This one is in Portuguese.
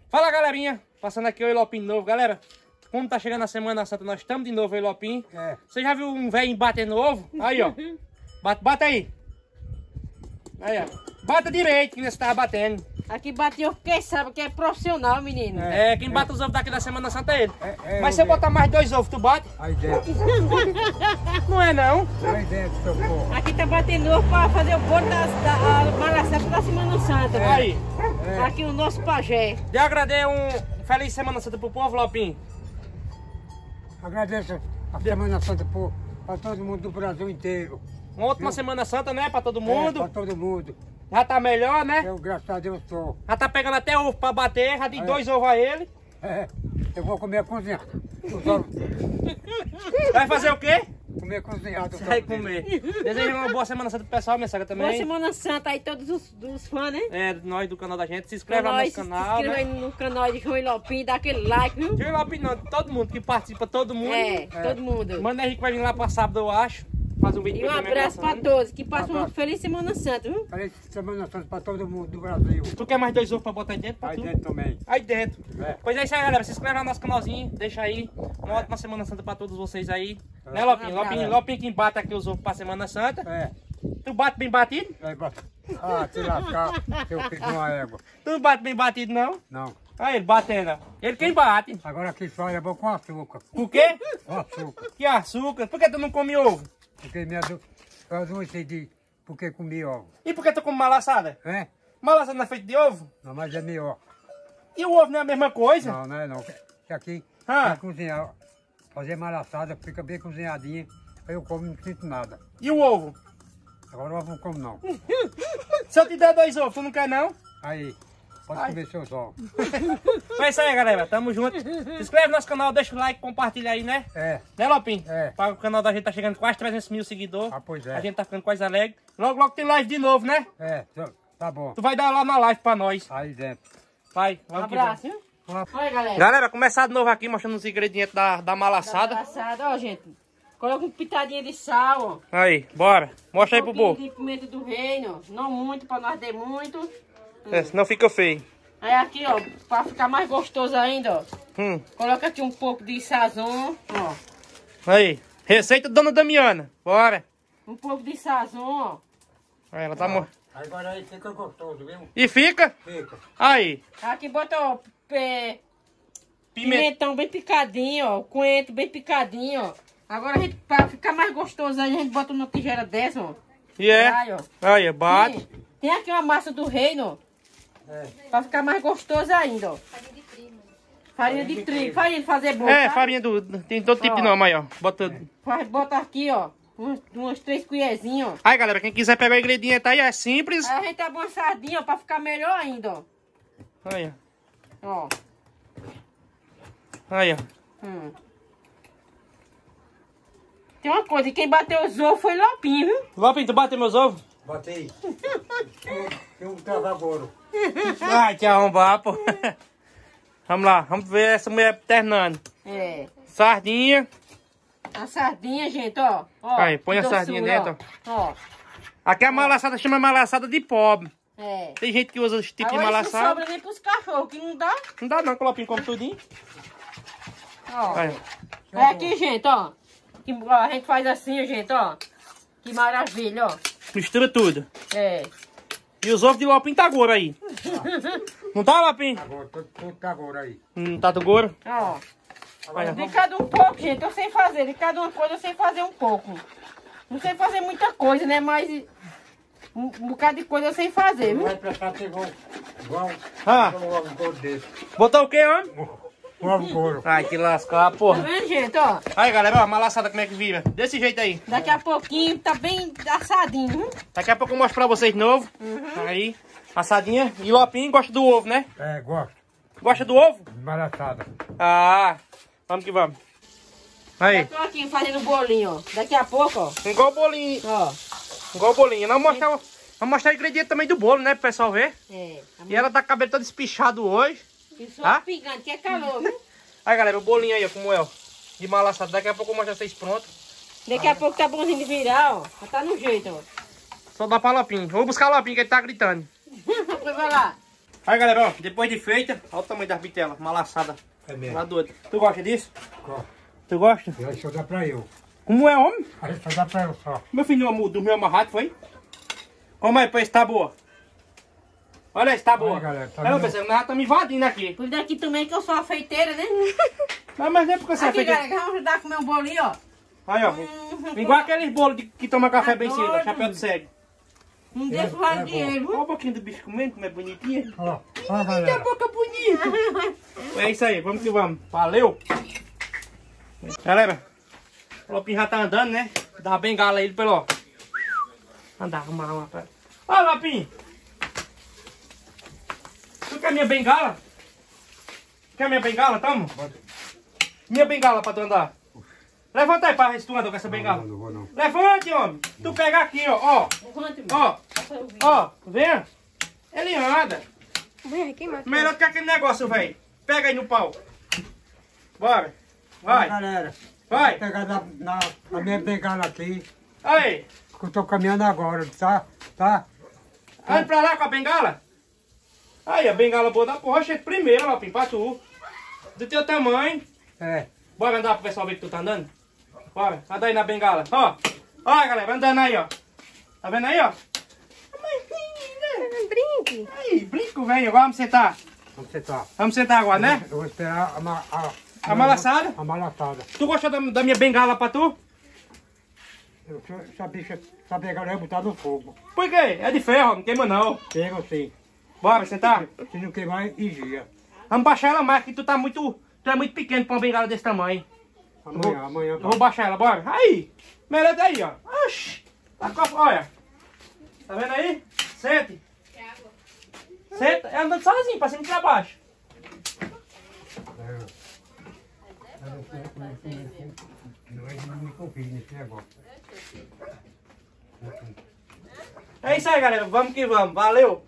Fala, galerinha. Passando aqui o Lopim de novo. Galera, como tá chegando a Semana Santa, nós estamos de novo aí, Lopim. Você já viu um velho batendo ovo? Aí, ó. Bata aí. Aí, ó. Bata direito, que você tava batendo. Aqui bateu porque sabe que é profissional, menino. É, quem bate os ovos daqui da Semana Santa é ele. Mas se eu botar mais 2 ovos, tu bate? Aí dentro. Não é, não. Aí dentro, socorro. Aqui tá batendo ovo pra fazer o bolo da malaçada da Semana Santa. Aí. Aqui o nosso pajé. De agradecer um feliz Semana Santa pro povo, Lopim. Agradeço a Semana Santa para todo mundo do Brasil inteiro. Uma ótima Semana Santa, né? Pra todo mundo. Para todo mundo. Já tá melhor, né? Eu, graças a Deus, estou. Já tá pegando até ovo pra bater. Já dei 2 ovos a ele. Eu vou comer cozinhado. Os ovos. Vai fazer o quê? Comer cozinhado. Vai comer. Desejo uma boa Semana Santa pro pessoal, minha sogra também. Boa Semana Santa aí, todos os fãs, né? É, nós do canal da gente. Se inscreve lá no nosso canal. Se inscreve aí no canal de João e Lopim, dá aquele like, viu? João e Lopim não, todo mundo que participa, todo mundo. Todo mundo. Manda Henrique vai vir lá pra sábado, eu acho. Fazer um vídeo. E um abraço pra todos, que passam uma feliz Semana Santa, viu? Feliz Semana Santa para todo mundo do Brasil. Tu quer mais 2 ovos pra botar aí dentro? Pra Aí tu? dentro também. Aí dentro. Pois é isso aí, galera. Se inscreve lá no nosso canalzinho. Deixa aí. Uma ótima Semana Santa pra todos vocês aí. Né, Lopim? Lopim que bate aqui os ovos pra Semana Santa. Tu bate bem batido? Se lascar, eu fiz uma égua. Tu não bate bem batido, não? Não. Aí ele batendo. Ele quem bate. Agora aqui só é bom com açúcar. O quê? Com açúcar. Que açúcar? Por que tu não come ovo? Porque eu não entendi porque comi ovo. E por que tu come malaçada? Malaçada não é feita de ovo? Não, mas é melhor. E o ovo não é a mesma coisa? Não, não é não. Que aqui, cozinhar, fazer malaçada, fica bem cozinhadinha. Aí eu como e não sinto nada. E o ovo? Agora o ovo não como não. Se eu te der 2 ovos, tu não quer não? Aí, pode comer seus ovos. É isso aí, galera. Tamo junto. Se inscreve no nosso canal, deixa o like, compartilha aí, né? Né, Lopim? Para o canal da gente tá chegando quase 300 mil seguidores. Pois é. A gente tá ficando quase alegre. Logo, logo tem live de novo, né? Tá bom. Tu vai dar lá na live pra nós. Aí dentro. Vai, Um abraço, viu? Olha, galera. Galera, começar de novo aqui, mostrando os ingredientes da malaçada. Malaçada, ó, gente. Coloca uma pitadinha de sal, ó. Aí, bora. Mostra aí pro povo. De pimenta do reino. Não muito, pra não arder muito. Senão fica feio. Aí aqui, ó, pra ficar mais gostoso ainda, ó. Coloca aqui um pouco de sazon, ó. Aí, receita da Dona Damiana. Bora. Um pouco de sazon, ó. Aí, ela tá morrendo. Agora aí fica gostoso, viu? E fica? Fica. Aí. Aqui bota, ó, pimentão bem picadinho, ó. Coentro bem picadinho, ó. Agora a gente, pra ficar mais gostoso aí, a gente bota uma tigela dessa, ó. E é? Aí, ó. Aí, bate. Tem aqui uma massa do reino, ó. Pra ficar mais gostoso ainda, ó. Farinha de trigo. Farinha de fazer bolo. É, sabe? farinha do... Tem todo tipo de nome aí, ó. Bota... Bota aqui, ó. Umas 3 colherzinhas, ó. Aí, galera, quem quiser pegar o ingrediente aí, é simples. Aí a gente abre uma sardinha, ó, pra ficar melhor ainda, ó. Aí, Ó. Aí, ó. Tem uma coisa, quem bateu os ovos foi Lopim, viu? Lopim, tu bateu meus ovos? Botei. Tem um travagoro. Ai, te arrombar, pô. Vamos lá, vamos ver essa mulher ternando. Sardinha. A sardinha, gente, ó. Aí, põe a sardinha dentro, ó. Aqui a malaçada chama malaçada de pobre. Tem gente que usa esse tipo de malaçada. Não sobra nem pros cachorros, que não dá. Não dá não, que o Lopim come tudinho. Ó. Aí. É aqui, gente, ó. Ó. A gente faz assim, gente, ó. Que maravilha, ó. Mistura tudo. E os ovos de Lopim tá agora aí. Não tá, Lopim? Agora, tudo tá agora aí. Tá do goro? Ó. De cada um pouco, gente, eu sei fazer. De cada uma coisa eu sei fazer um pouco. Não sei fazer muita coisa, né? Mas um bocado de coisa eu sei fazer, viu? Vai prestar ter igual um ovo gordo desse. Botou o quê, homem? Um ovo gordo. Ai, que lascar, porra. Tá vendo, gente, ó? Aí, galera, ó, a malaçada como é que vira. Desse jeito aí. Daqui a pouquinho tá bem assadinho, viu? Daqui a pouco eu mostro pra vocês de novo. Aí, assadinha. E Lopim gosta do ovo, né? Gosto. Gosta do ovo? Malaçada. Vamos que vamos. Aí. Eu tô aqui fazendo bolinho, ó. Daqui a pouco, ó. Igual o bolinho. Ó. Igual o bolinho. Vamos mostrar o ingrediente também do bolo, né? Pro pessoal ver. E ela tá com o cabelo todo espichado hoje. Isso pingando, que é calor, viu? Aí, galera, o bolinho aí, ó, como é, ó. De malaçada. Daqui a pouco eu mostro vocês pronto. Daqui a pouco tá bonzinho de virar, ó. Já tá no jeito, ó. Só dá pra Lopim. Vou buscar o Lopim, que ele tá gritando. Vai lá. Aí, galera, ó, depois de feita, olha o tamanho das bitelas, uma laçada. É mesmo. Lá do outro. Tu gosta disso? Gosto. Tu gosta? E aí só dá pra eu. Como é, homem? Aí só dá pra eu só. Meu filho dormiu amarrado, foi? Como é, pois tá boa? Olha aí, tá boa. Olha, galera, tá Ela vendo? pensando, nós estamos invadindo aqui. Cuida daqui também que eu sou a feiteira, né? Não, mas não é porque você é Aqui, feita. galera, vamos ajudar a comer um bolinho, ó. Aí, ó. Igual aqueles bolos que toma café bem cedo, doido. chapéu de cego. Não deixa o lado dinheiro, Olha viu? o boquinho do bicho comendo, como é bonitinho. Ó, ó, Que galera. boca bonita. É isso aí, vamos que vamos. Valeu. Galera, o Lopinho já tá andando, né? Dá uma bengala aí ele pelo, ó. Andar, arrumar. Ó, Lopinho. Tu quer minha bengala? Quer minha bengala? Toma. Minha bengala pra tu andar. Levanta aí pra ver se tu anda com essa bengala. Não vou não. Levante, homem. Tu pega aqui, ó. Ó. Ó. Vem. Ele anda. Melhor do que aquele negócio, velho. Pega aí no pau. Bora. Vai. Galera, Vai. vou pegar na minha bengala aqui. Aí. Que eu tô caminhando agora, tá? Tá? Anda pra lá com a bengala. Aí, a bengala boa da porra. Chega primeiro, Lopinho, pra tu. Do teu tamanho. É. Bora andar pro pessoal ver que tu tá andando? Bora, anda aí na bengala. Ó, ó, galera, andando aí, ó. Tá vendo aí, ó? Brinque. Aí, brinco, velho. Agora vamos sentar. Vamos sentar. Vamos sentar agora, né? Eu vou esperar A malaçada? A malaçada. Tu gostou da minha bengala pra tu? Essa bengala eu vou botar no fogo. Por quê? É de ferro, não queima não. Pega assim. Bora sentar? Se não queimar, vigia. Vamos baixar ela mais, que tu é muito pequeno pra uma bengala desse tamanho. Amanhã. Eu vou baixar ela, bora. Aí, melhor daí, ó. Oxi. Tá com a- Olha. Tá vendo aí? Sente. Senta. É andando sozinho, pra cima e pra baixo. Não confio nesse negócio. É isso aí, galera. Vamos que vamos. Valeu.